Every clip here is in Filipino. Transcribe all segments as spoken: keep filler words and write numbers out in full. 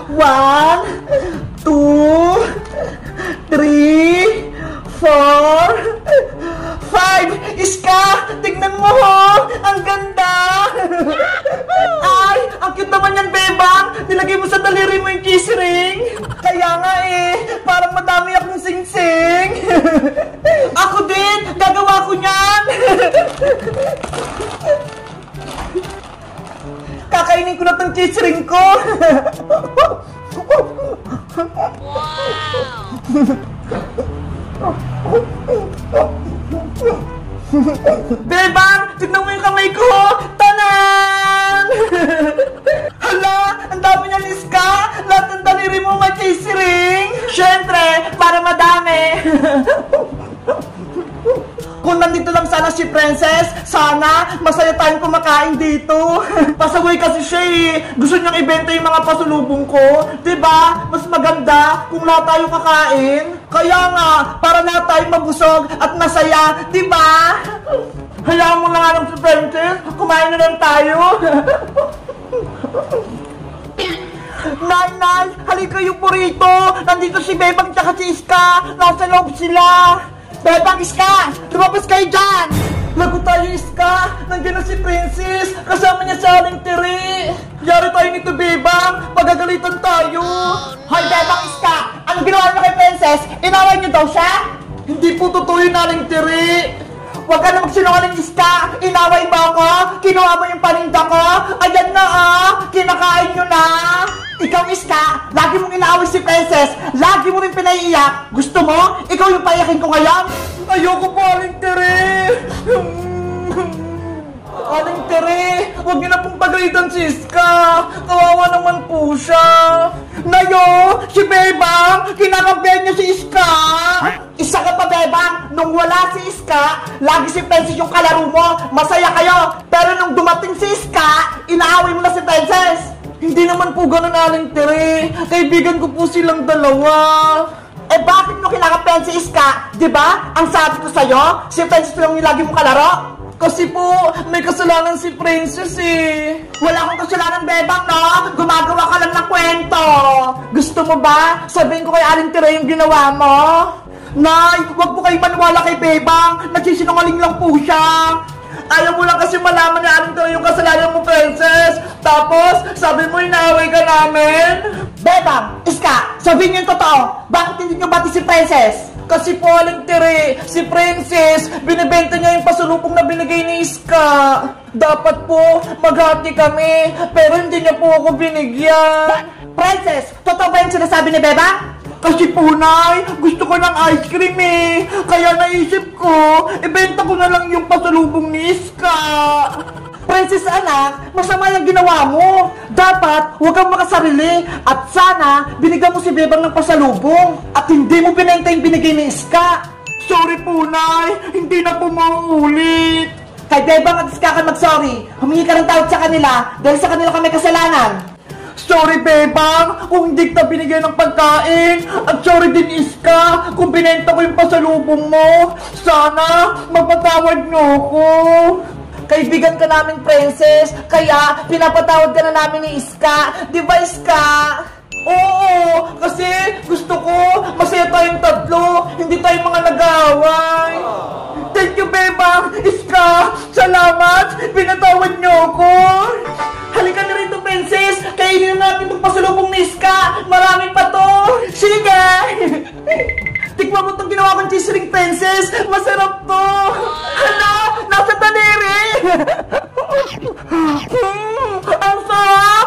One, two, three, four, five. Iska, tignan mo ho. Ang ganda. Ay, ang cute naman yan, bebang. Nilagay mo sa daliri mo yung kiss ring. Kaya nga eh, parang madami akong sing-sing. Ako din, gagawa ko niyan. Kakainin ko na tong kiss ring ko. Bebang, tignan mo yung kamay ko. Tanan! Hala, ang dami niyan, Iska. Lahat ng daliri mo may kiss ring. Siyempre, para madami. Kung nandito lang sana si Princess, sana masaya tayong kumakain dito. Pasaway kasi siya eh. Gusto niyang ibenta yung mga pasulubong ko. Diba? Mas maganda kung lahat tayo kakain. Kaya nga, para lahat tayo mabusog at masaya. Diba? Hayaan mo na nga lang si Princess. Kumain na lang tayo. Nay, Nay, halika kayo po rito. Nandito si Bebang tsaka si Iska. Nasa loob sila. Bebang, Iska! Lumabas kayo dyan! Lago tayo, Iska! Nandiyan na si Princess! Kasama niya sa aling tiri! Yari tayo nito, Bebang! Pagagalitan tayo! Hoy, Bebang, Iska! Anong ginawa niyo kay Princess? Inaway niyo daw siya? Hindi po totoo yung aling tiri! Huwag ka na magsinungaling, Iska! Inaway ba ako? Kinuha mo yung paninda ko? Ayan na ah! Kinakain nyo na! Ikaw, Iska, lagi mong inaaway si Princess, lagi mo rin pinaiiyak. Gusto mo? Ikaw yung paiyakin ko ngayon? Ayoko po, Aling Tere. Aling Tere, huwag niyo na pong pagalitan si Iska. Kawawa naman po siya. Nayo, si Bebang, kinakampihan niya si Iska. Isa ka pa, Bebang, nung wala si Iska, lagi si Princess yung kalaro mo, masaya kayo. Pero nung dumating si Iska, inaaway mo na si Princess. Hindi naman po ganun, Aling Tere. Kaibigan ko po silang dalawa. Eh bakit mo kinakampihan si Iska? Diba? Ang sabi ko sa'yo, si Princess lang yung lagi mong kalaro. Kasi po, may kasalanan si Princess eh. Wala akong kasalanan, Bebang, no? Gumagawa ka lang ng kwento. Gusto mo ba? Sabihin ko kay Aling Tere yung ginawa mo. Nay, wag po kayo maniwala kay Bebang. Nagsisinungaling lang po siya. Ayaw mo lang kasi malaman ni Aling Tere yung kasalanan mo, Princess. Tapos, sabi mo inaaway ka namin. Bebang, Iska, sabihin niyo yung totoo. Bakit hindi niyo bati si Princess? Kasi po, Aling Tere, si Princess, binibenta niya yung pasulubong na binigay ni Iska. Dapat po, maghati kami, pero hindi niya po ako binigyan. Princess, totoo ba yung sinasabi ni Bebang? Kasi po, Nay, gusto ko ng ice cream eh. Kaya naisip ko, ibenta ko na lang yung pasalubong ni Iska. Princess, anak, masama yung ginawa mo. Dapat, huwag kang makasarili. At sana, binigyan mo si Bebang ng pasalubong. At hindi mo binenta yung binigay ni Iska. Sorry po, Nay. Hindi na po mauulit. Kay Bebang at Iska ka mag-sorry. Humingi ka ng tawad sa kanila dahil sa kanila kami kasalanan. Sorry, Bebang, kung hindi kita binigyan ng pagkain. At sorry din, Iska, kung binenta ko yung pasalubong mo. Sana, mapatawad niyo ako. Kaibigan ka namin, Princess, kaya pinapatawad ka na namin ni Iska. Di ba, Iska? Oo, kasi gusto ko masaya tayong tatlo, hindi tayong mga nag-aaway. Thank you, Bebang. Iska, salamat. Pinatawad niyo ako. Halika na rito, Princess. Kainin na natin itong pasalubong ni Iska. Marami pa to. Sige. Tikman mo itong ginawa kong cheese ring, Princess. Masarap to. Hala, nasa daliri. mm, ang sarap.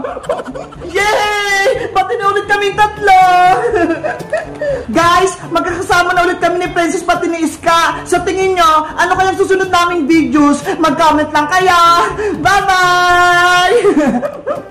Yay! Pati na ulit kami tatlo. Guys, magkakasama na ulit kami ni Princess pati ni Iska. Sa tingin nyo, ano kayang susunod naming videos? Mag-comment lang kayo. Bye-bye!